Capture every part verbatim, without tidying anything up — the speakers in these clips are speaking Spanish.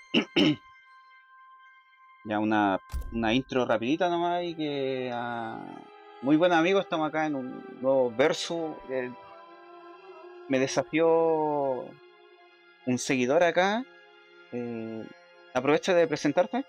Ya una, una intro rapidita nomás y que... Uh, muy buenos amigos, estamos acá en un nuevo versus. Eh, me desafió un seguidor acá. Eh, aprovecho de presentarte.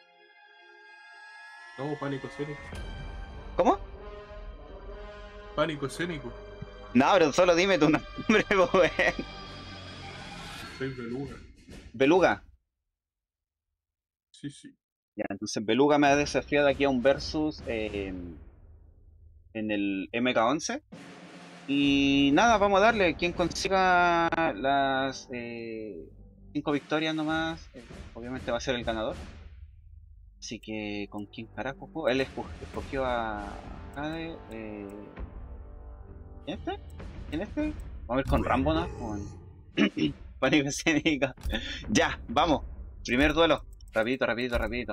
No, pánico escénico. ¿Cómo? Pánico escénico. No, pero solo dime tu nombre, weón. Soy Beluga. Beluga. Sí, sí. Ya, entonces Beluga me ha desafiado aquí a un versus eh, en el M K once. Y nada, vamos a darle. Quien consiga las eh, cinco victorias nomás, eh, obviamente va a ser el ganador. Así que, ¿con quién carajo juego? Él esco escogió a Jade. Eh, ¿Quién este? ¿Quién este? Vamos a ir con Rambo, ¿no? Con Pánico Escénica. Ya, vamos. Primer duelo. Rapidito, rapidito, rapidito.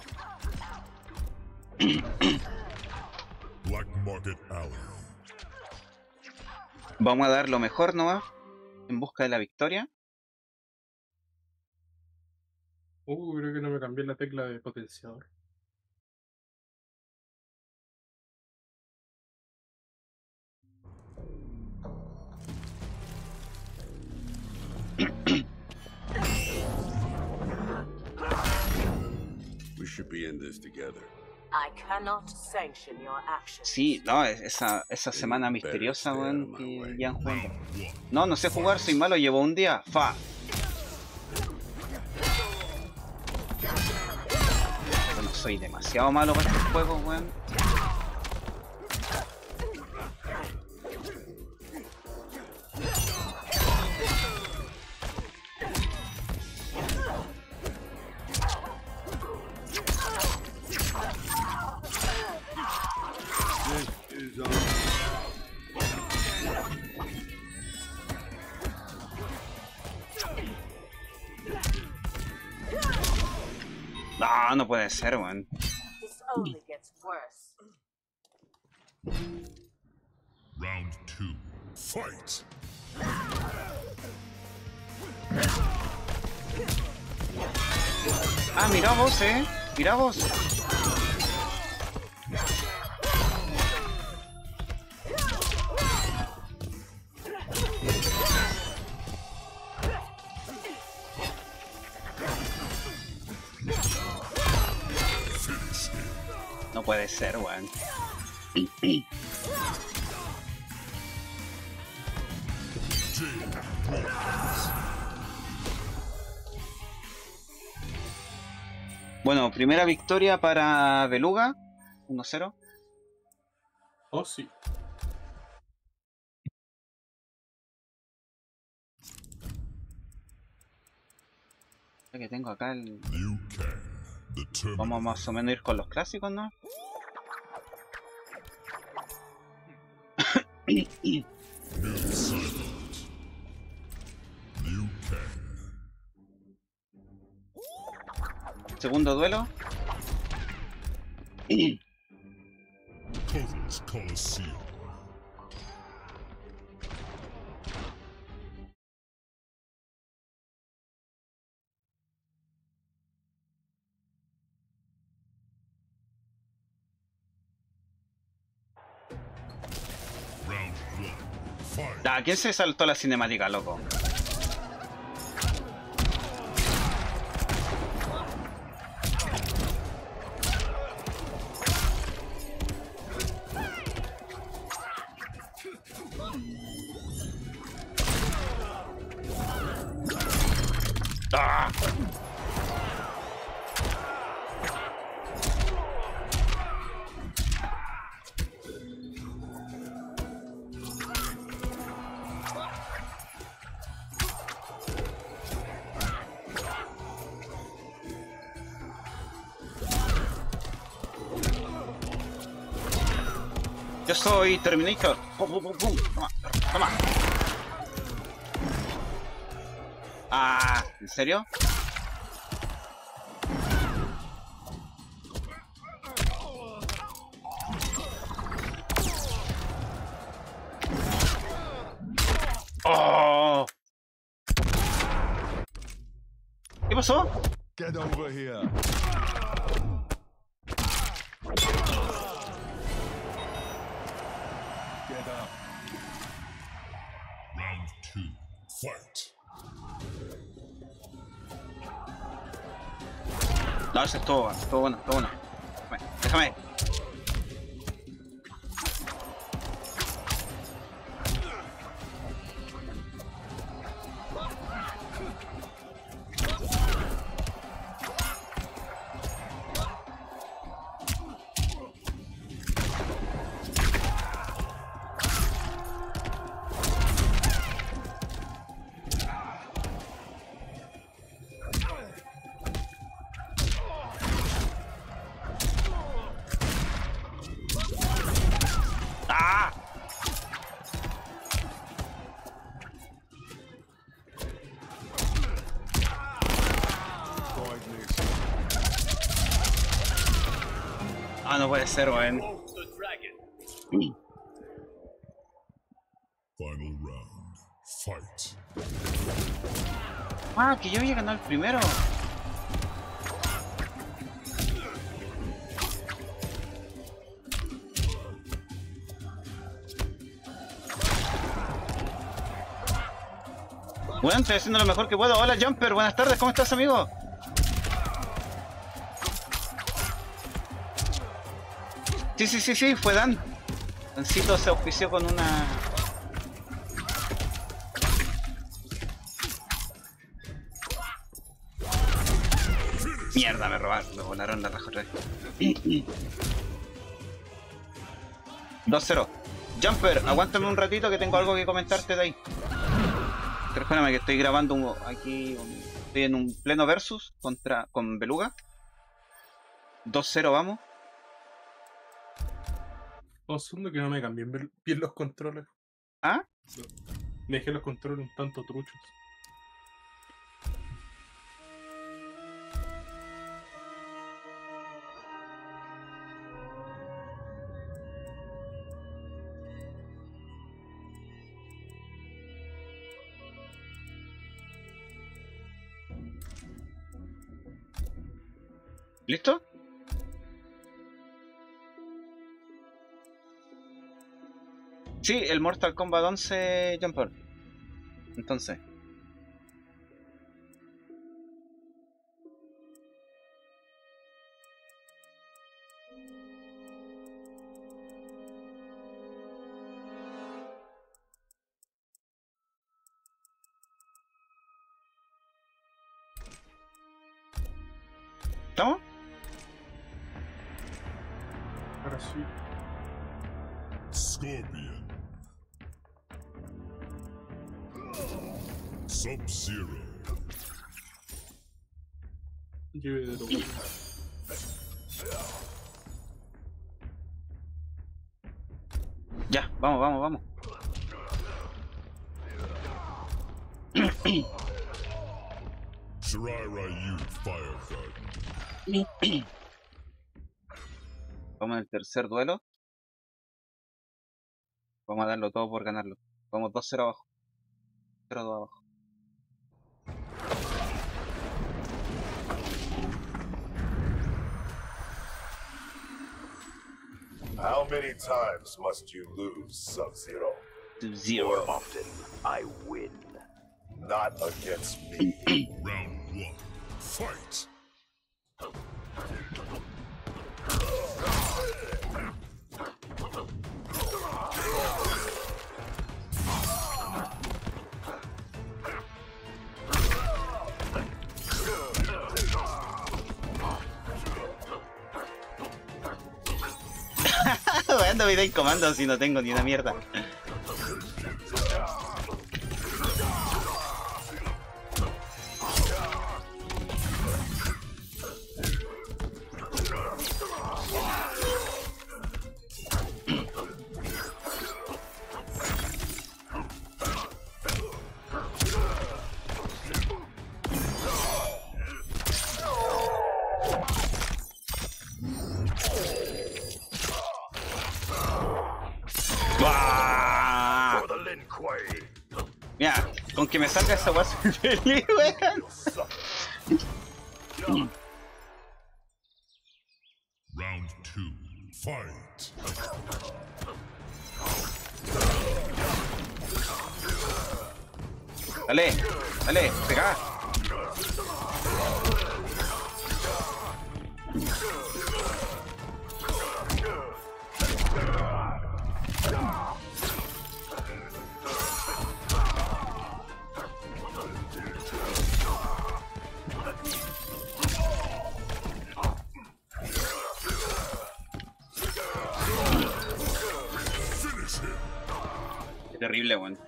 Black Market Alley. Vamos a dar lo mejor nomás. En busca de la victoria. Uh, creo que no me cambié la tecla de potenciador. We should be in this together. I cannot sanction your actions. Sí, no, esa, esa semana misteriosa, weón, que ya han jugado. No, no sé jugar, soy malo, llevo un día. Fa. Bueno, soy demasiado malo para estos juegos, weón. No, no puede ser, weón. This only gets worse. Round two. Fight. Ah, mira vos, eh. Mira vos. No puede ser, weón. Bueno, primera victoria para Beluga. uno cero. Oh, sí. Ya que tengo acá el... Liu Kang, the Terminator. Vamos más o menos a ir con los clásicos, ¿no? New Silent. Liu Kang. Segundo duelo. Koval's Coliseum. Round one. Fight. ¿A quién se saltó la cinemática, loco? ¡Ah! Yo soy Terminator. Pum, pum, pum, pum. Toma, toma. Ah, ¿en serio? ¡Oh! ¿Qué pasó? Get over here. Get up. Round two. Fight. No, ese es todo, todo bueno, todo bueno. Déjame. Ah, no puede ser, weón. Final round. Fight. Ah, que yo había ganado el primero. Bueno, estoy haciendo lo mejor que puedo. Hola Jumper, buenas tardes, ¿cómo estás, amigo? Sí, sí, sí, sí, fue Dan. Dancito se auspició con una... Mierda, me robaron, me volaron la raja otra vez. dos cero. Jumper, aguántame un ratito que tengo algo que comentarte de ahí. Recuérdame que estoy grabando un, aquí, un, estoy en un pleno versus contra con Beluga. dos cero, vamos. Un segundo que no me cambien bien los controles. ¿Ah? Me dejé los controles un tanto truchos. ¿Listo? Sí, el Mortal Kombat once Jumper. Entonces. ¿Estamos? Ahora sí. Scorpion. Sub-Zero. Lleve de lo bueno. Ya, vamos, vamos, vamos. Shirai Ryu Fire Garden. Vamos en el tercer duelo. Vamos a darlo todo por ganarlo. Vamos dos cero abajo. cero dos abajo. How many times must you lose, Sub-Zero? Sub-Zero. More often, I win. Not against me. Round one. Fight. Ando vida en comando si no tengo ni una mierda. Mira, con que me salga esa weá soy feliz, weón. Round two, fight. Dale, dale, pega. Qué terrible, weón.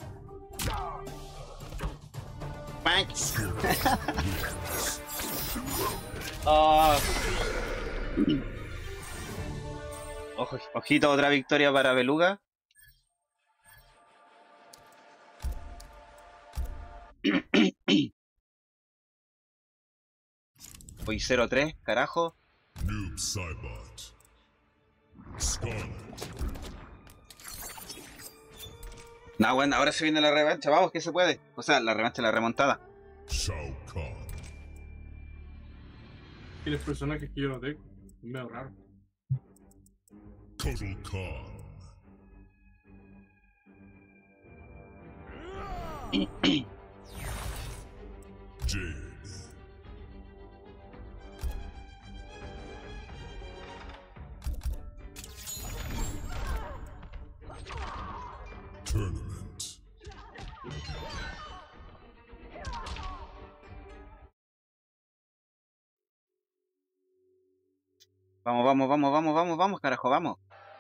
Oh. Ojo, ojito, otra victoria para Beluga. Voy cero tres, carajo. Noob Saibot. Scarlet. Nah, bueno, ahora se viene la revancha, vamos, que se puede. O sea, la revancha, la remontada. Shao Kahn. Tienes personajes que yo no tengo. Es medio raro. Kotal Khan. Jade. Tournament. Vamos, vamos, vamos, vamos, vamos, vamos, carajo, vamos.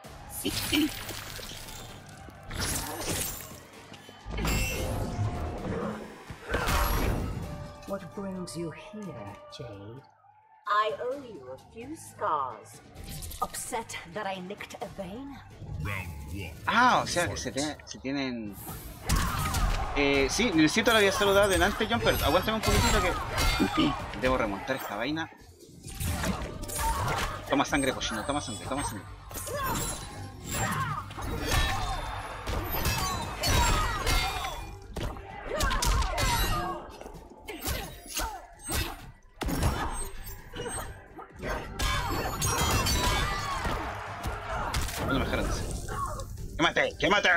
What brings you here, Jade? I owe you a few scars. Upset that I nicked a vein? Round one. Ah, o sea que se, tiene, se tienen... Eh, sí, necesito la había saludado delante, Jumper. Aguántame un poquitito que... Debo remontar esta vaina. Toma sangre, cochino, toma sangre, toma sangre. No me dejaron de hacer. ¡Quémate! ¡Quémate!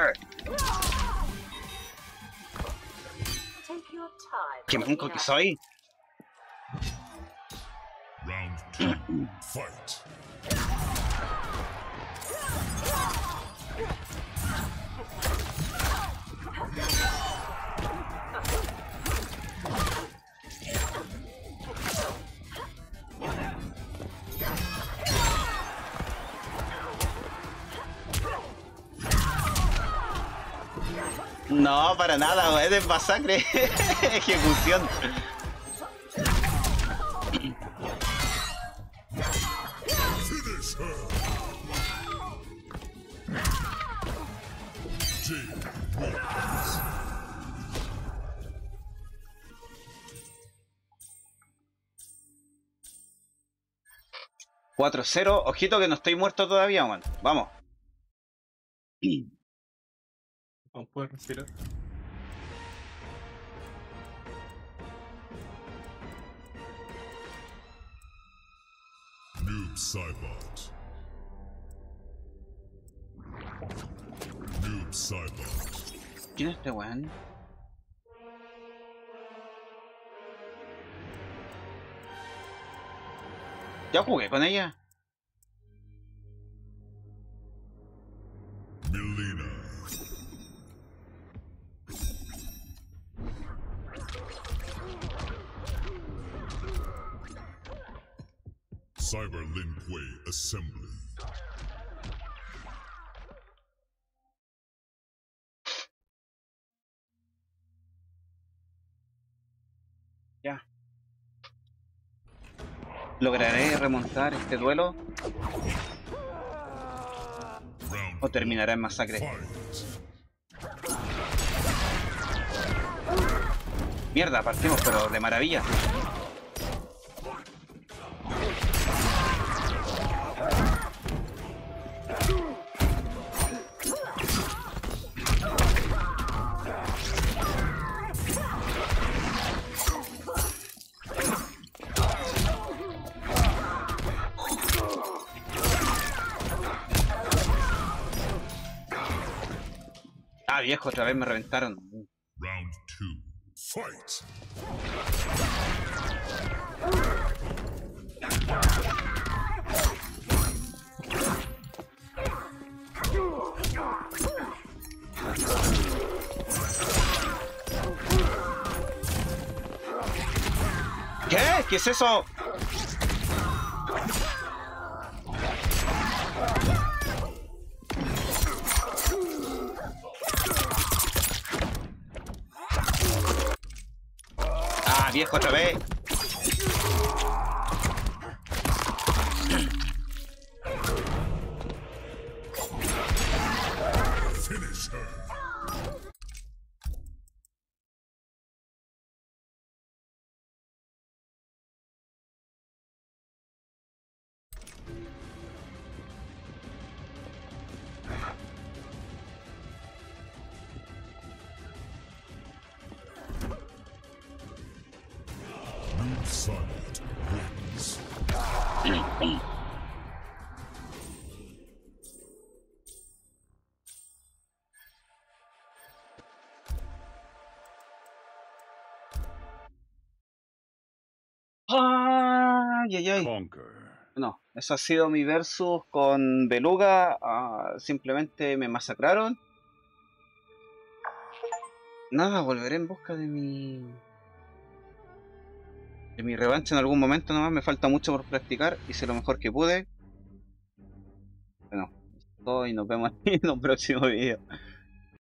¡Qué manco que soy! Round two, fight. No, para nada, güey, es masacre. Ejecución. Finish her. Jade wins. cuatro cero. Ojito que no estoy muerto todavía, man. Vamos. Aún puedes respirar. Noob Saibot. Noob Saibot. ¿Quién es este weón? Ya jugué con ella. Melina. Cyber Lin Kuei Assembly. Ya. ¿Lograré remontar este duelo? ¿O terminará en masacre? Mierda, partimos, pero de maravilla. Ah, viejo, otra vez me reventaron. Round two. Fight! ¿Qué? ¿Qué es eso? Ah, viejo, otra vez. Finish her! Noob Silent wins. Ay, ay, ay. Conquer. No, eso ha sido mi versus con Beluga. Ah, simplemente me masacraron. Nada, volveré en busca de mi... de mi revancha en algún momento nomás. Me falta mucho por practicar. Hice lo mejor que pude. Bueno, todo y nos vemos en un próximo video.